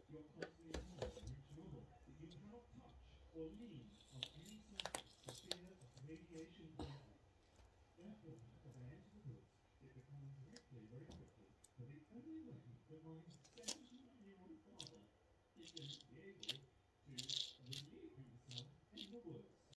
You're constantly involved in Chernobyl that you cannot touch or lean on any surface for fear of radiation poisoning. Therefore, as I enter the woods, it becomes very clear very quickly that the only way that my 79-year-old father is going to be able to